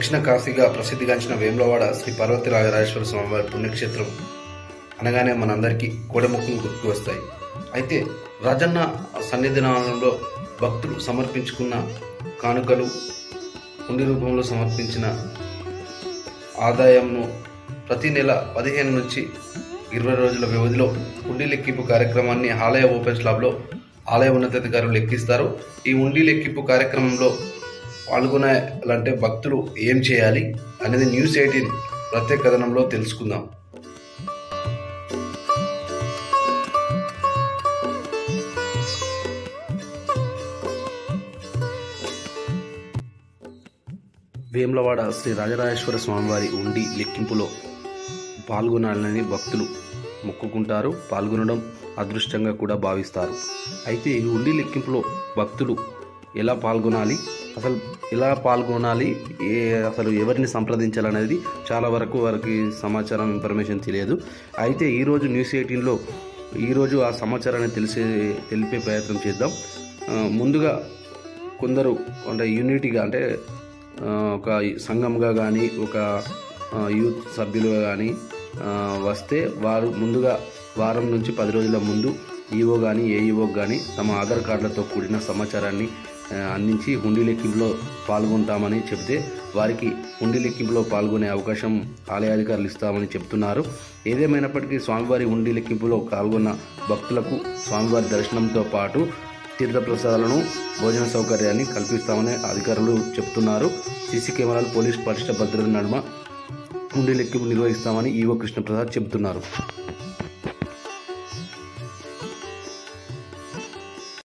దక్షిణ కాశీగా ప్రసిద్ధిగాంచిన వేములవాడ శ్రీ పార్వతీ రాజరాజేశ్వర స్వామివారి పుణ్యక్షేత్రం అనగానే మనందరికీ కోడెముక్కులు గుర్తుకు వస్తాయి. అయితే రాజన్న సన్నిధానంలో భక్తులు సమర్పించుకున్న కానుకలు, హుండీ రూపంలో సమర్పించిన ఆదాయంను ప్రతి నెల 15 నుంచి 20 రోజుల వ్యవధిలో హుండీ లెక్కింపు కార్యక్రమాన్ని ఆలయ ఓపెన్ స్లాబ్లో ఆలయ ఉన్నతాధికారులు లెక్కిస్తారు. ఈ హుండీ లెక్కింపు కార్యక్రమంలో పాల్గొనాలంటే భక్తులు ఏం చేయాలి అనేది న్యూస్ 18 ప్రత్యేక కథనంలో తెలుసుకుందాం. వేములవాడ శ్రీ రాజరాజేశ్వర స్వామివారి హుండీ లెక్కింపులో పాల్గొనాలని భక్తులు మొక్కుకుంటారు. పాల్గొనడం అదృష్టంగా కూడా భావిస్తారు. అయితే ఈ హుండీ లెక్కింపులో భక్తులు ఎలా పాల్గొనాలి, అసలు ఎలా పాల్గొనాలి, అసలు ఎవరిని సంప్రదించాలనేది చాలా వరకు వారికి ఇన్ఫర్మేషన్ తెలియదు. అయితే ఈరోజు న్యూస్ 18లో ఈరోజు ఆ సమాచారాన్ని తెలిపే ప్రయత్నం చేద్దాం. ముందుగా కొందరు అంటే యూనిటీగా అంటే ఒక సంఘంగా కానీ ఒక యూత్ సభ్యులుగా కానీ వస్తే వారు ముందుగా వారం నుంచి 10 రోజుల ముందు ఈఓ కానీ ఏఈఓ కానీ తమ ఆధార్ కార్డులతో కూడిన సమాచారాన్ని అందించి హుండీ లెక్కింపులో పాల్గొంటామని చెబితే వారికి హుండీ లెక్కింపులో పాల్గొనే అవకాశం ఆలయాధికారులు ఇస్తామని చెప్తున్నారు. ఏదేమైనప్పటికీ స్వామివారి హుండీ లెక్కింపులో పాల్గొన్న భక్తులకు స్వామివారి దర్శనంతో పాటు తీర్థప్రసాదాలను, భోజన సౌకర్యాన్ని కల్పిస్తామని అధికారులు చెప్తున్నారు. సీసీ కెమెరాలు, పోలీస్ పటిష్ట భద్రత నడుమ హుండీ లెక్కింపు నిర్వహిస్తామని ఈవో కృష్ణప్రసాద్ చెబుతున్నారు.